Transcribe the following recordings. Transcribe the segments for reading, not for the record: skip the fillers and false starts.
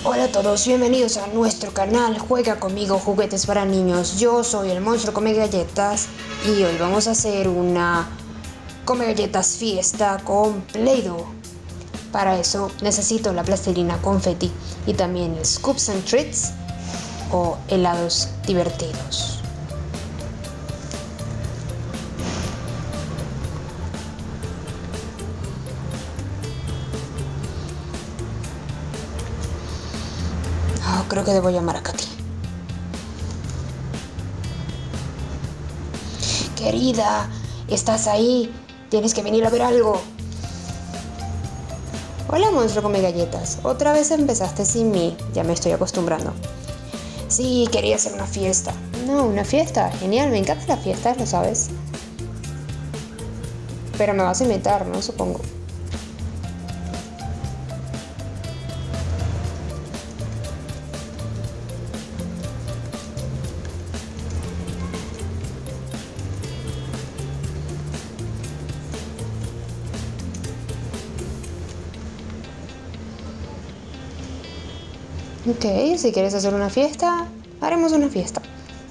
Hola a todos, bienvenidos a nuestro canal Juega Conmigo Juguetes para Niños. Yo soy el monstruo Come Galletas y hoy vamos a hacer una Come Galletas fiesta con Play-Doh. Para eso necesito la plastilina confeti y también el Scoops and Treats o helados divertidos. Creo que debo llamar a Katy. Querida, ¿estás ahí? Tienes que venir a ver algo. Hola, monstruo Come Galletas. Otra vez empezaste sin mí. Ya me estoy acostumbrando. Sí, quería hacer una fiesta. No, una fiesta. Genial, me encantan las fiestas, lo sabes. Pero me vas a invitar, ¿no? Supongo. Ok, si quieres hacer una fiesta, haremos una fiesta.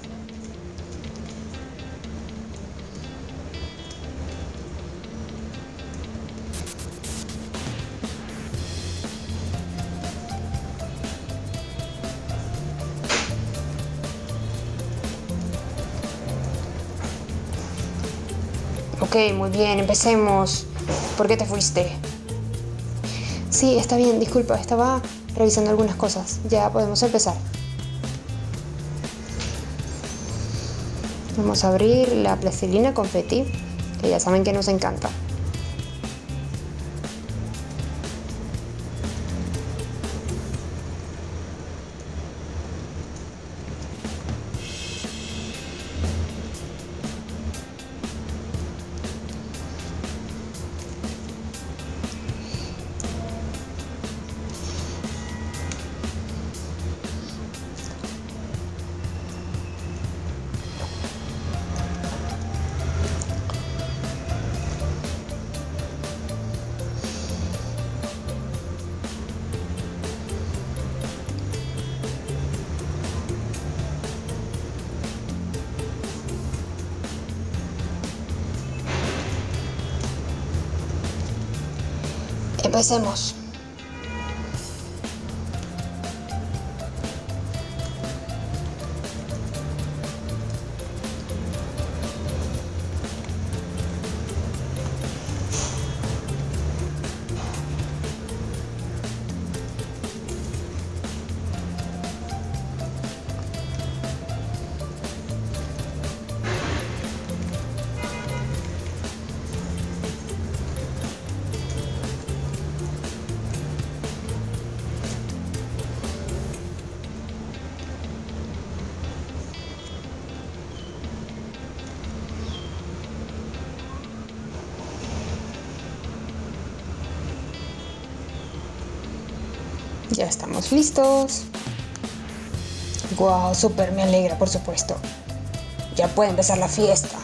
Ok, muy bien, empecemos. ¿Por qué te fuiste? Sí, está bien, disculpa, estaba revisando algunas cosas. Ya podemos empezar. Vamos a abrir la plastilina confeti, que ya saben que nos encanta. Empecemos. Ya estamos listos. Wow, súper, me alegra, por supuesto. Ya puede empezar la fiesta.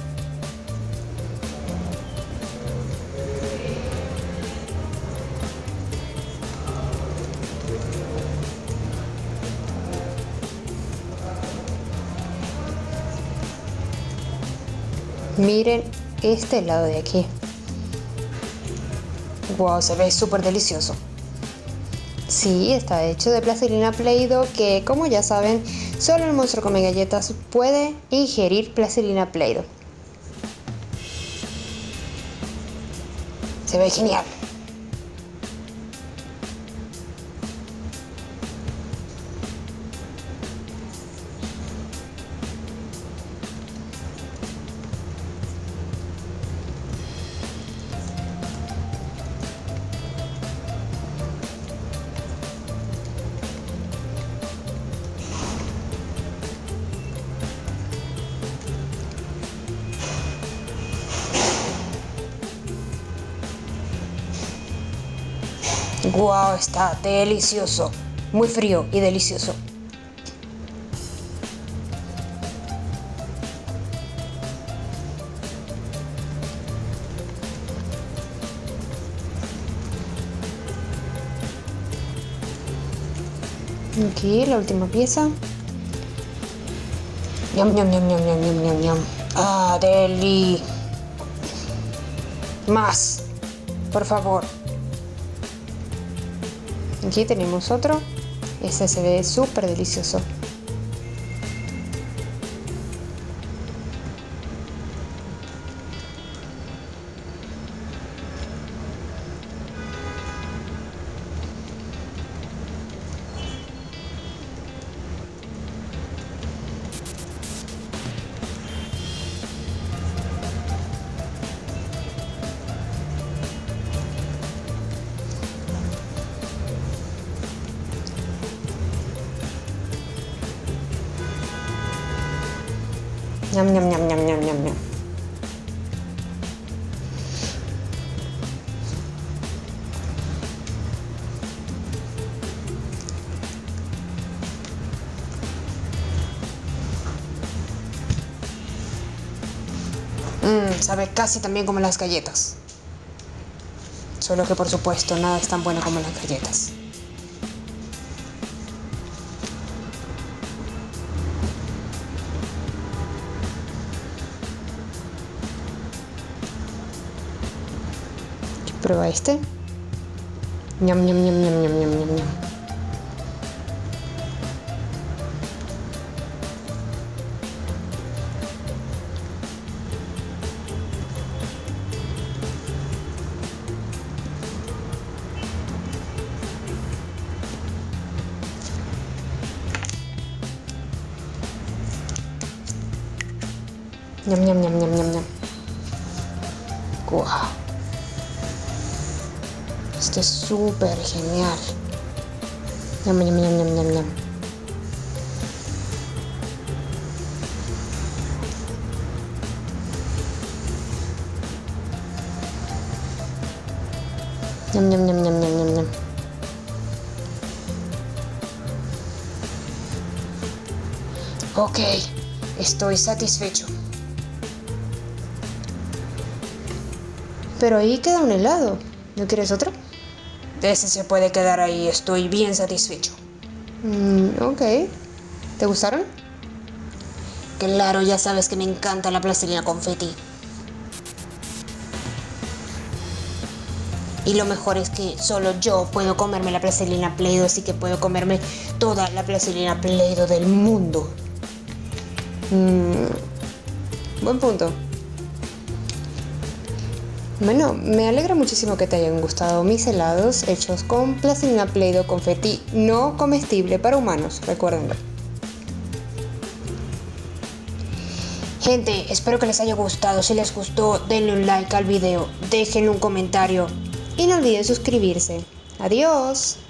Miren este helado de aquí. Wow, se ve súper delicioso. Sí, está hecho de plastilina Play-Doh que, como ya saben, solo el monstruo Come Galletas puede ingerir plastilina Play-Doh. Se ve genial. Wow, está delicioso. Muy frío y delicioso. Aquí la última pieza. Ñam, ñam, ñam, ñam, ñam, ñam, ñam, ñam. Ah, deli. Más, por favor. Aquí tenemos otro. Este se ve súper delicioso. Ñam, ñam, ñam, ñam, ñam, ñam, ñam. Sabe casi tan bien como las galletas. Solo que por supuesto nada es tan bueno como las galletas. Prueba este. Ñam, ñam, ñam, ñam, ñam, ñam, ñam, ñam. Ñam, ñam, ñam, ñam, ñam, ñam. Guau. Esto es súper genial. Ñam, ñam, ñam, ñam, ñam, ñam. Ñam, ñam, ñam, ñam, ñam, ñam, ñam. Ok, estoy satisfecho. Pero ahí queda un helado. ¿No quieres otro? Ese se puede quedar ahí, estoy bien satisfecho. Ok. ¿Te gustaron? Claro, ya sabes que me encanta la plastilina confeti. Y lo mejor es que solo yo puedo comerme la plastilina Play-Doh, así que puedo comerme toda la plastilina Play-Doh del mundo. Buen punto. Bueno, me alegra muchísimo que te hayan gustado mis helados hechos con plastilina Play-Doh confeti no comestible para humanos, recuérdenlo. Gente, espero que les haya gustado. Si les gustó, denle un like al video, déjenle un comentario y no olviden suscribirse. Adiós.